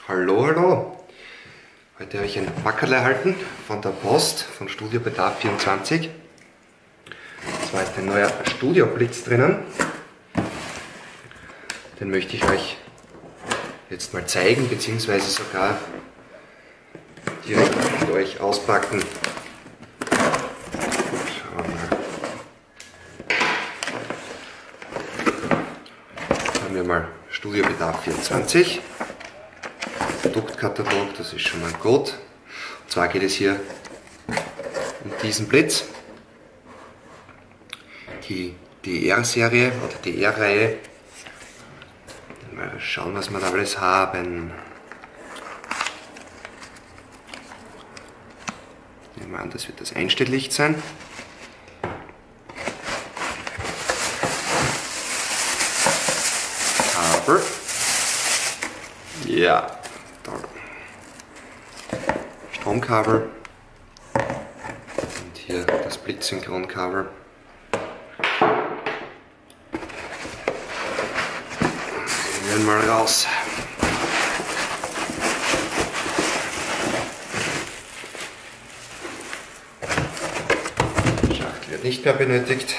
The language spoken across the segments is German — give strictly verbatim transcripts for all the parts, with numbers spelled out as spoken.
Hallo, hallo! Heute habe ich ein Packerl erhalten von der Post, von Studio Bedarf vierundzwanzig. Und zwar ist ein neuer Studio-Blitz drinnen. Den möchte ich euch jetzt mal zeigen, beziehungsweise sogar direkt mit euch auspacken. Schauen wir mal. Haben wir mal Studio Bedarf vierundzwanzig. Produktkatalog, das ist schon mal gut. Und zwar geht es hier um diesen Blitz. Die D R-Serie oder D R-Reihe. Mal schauen, was wir da alles haben. Nehmen wir an, das wird das Einstelllicht sein. Kabel. Ja. Stromkabel und hier das Blitzsynchronkabel. Nehmen wir mal raus. Die Schachtel wird nicht mehr benötigt.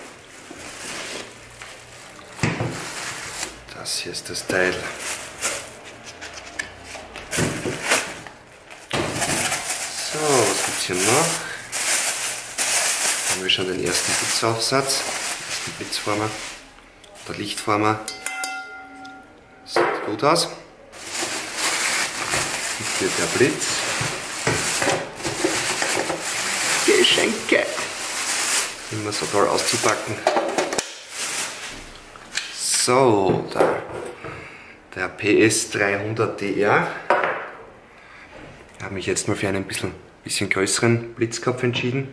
Das hier ist das Teil. So, was gibt es hier noch? Da haben wir schon den ersten Blitzaufsatz, den ersten Blitzformer, der Lichtformer. Sieht gut aus. Hier der Blitz. Geschenke! Immer so toll auszupacken. So, da, der P S dreihundert D R. Ich habe mich jetzt mal für einen bisschen, bisschen größeren Blitzkopf entschieden.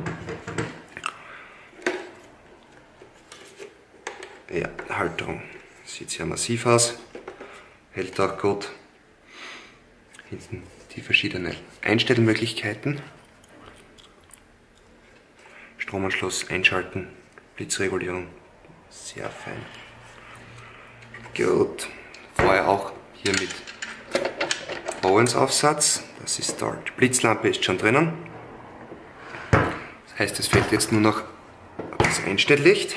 Ja, Halterung sieht sehr massiv aus, hält auch gut. Hinten die verschiedenen Einstellmöglichkeiten. Stromanschluss einschalten, Blitzregulierung, sehr fein. Gut, vorher auch hier mit Owens-Aufsatz. Das ist dort. Die Blitzlampe ist schon drinnen. Das heißt, es fehlt jetzt nur noch das Einstelllicht.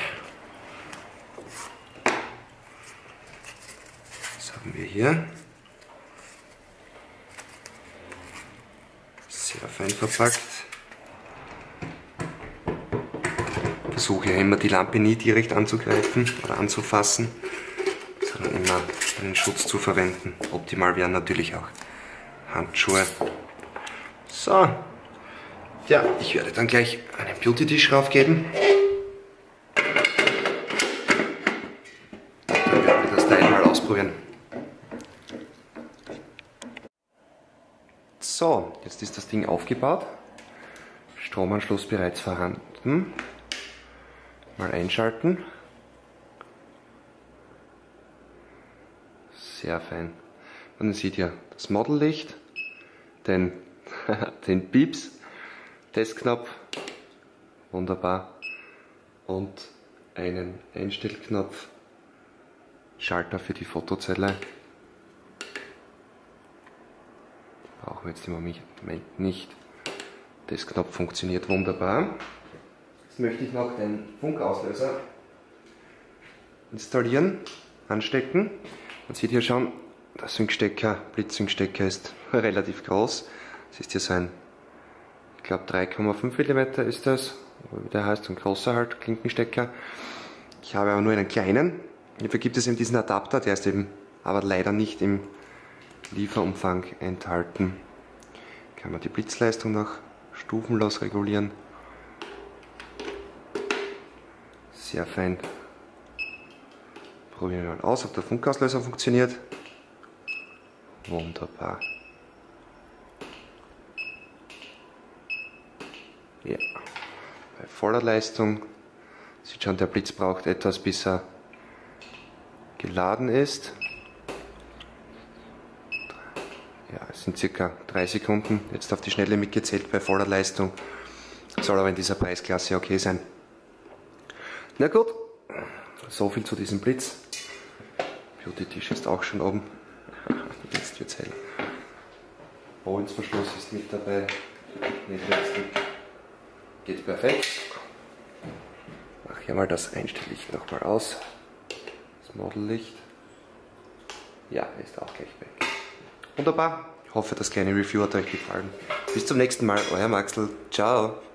Das haben wir hier. Sehr fein verpackt. Ich versuche ja immer die Lampe nie direkt anzugreifen oder anzufassen, sondern immer einen Schutz zu verwenden. Optimal wären natürlich auch Handschuhe. So, ja, ich werde dann gleich einen Beauty-Tisch raufgeben. Dann werden wir das Teil mal ausprobieren. So, jetzt ist das Ding aufgebaut. Stromanschluss bereits vorhanden. Mal einschalten. Sehr fein. Und man sieht ja das Modellicht, den, den Pieps, Testknopf, wunderbar, und einen Einstellknopf, Schalter für die Fotozelle. Brauchen wir jetzt im Moment nicht. Testknopf funktioniert wunderbar. Jetzt möchte ich noch den Funkauslöser installieren, anstecken. Man sieht hier schon, der Syncstecker, Blitzsyncstecker ist relativ groß. Es ist hier so ein, ich glaube drei Komma fünf Millimeter ist das, wie der heißt, ein großer halt, Klinkenstecker. Ich habe aber nur einen kleinen. Hierfür gibt es eben diesen Adapter, der ist eben aber leider nicht im Lieferumfang enthalten. Kann man die Blitzleistung noch stufenlos regulieren. Sehr fein. Probieren wir mal aus, ob der Funkauslöser funktioniert. Wunderbar. Ja, bei voller Leistung sieht schon, der Blitz braucht etwas, bis er geladen ist. Ja, es sind circa drei Sekunden jetzt auf die Schnelle mitgezählt bei voller Leistung. Soll aber in dieser Preisklasse okay sein. Na gut, so viel zu diesem Blitz. Beauty-Tisch ist auch schon oben. Jetzt wird's hell. Bohrensverschluss ist mit dabei. Netzwerkstick geht perfekt. Ich mache hier mal das Einstelllicht nochmal aus. Das Modellicht. Ja, ist auch gleich weg. Wunderbar. Ich hoffe, das kleine Review hat euch gefallen. Bis zum nächsten Mal, euer Maxl. Ciao.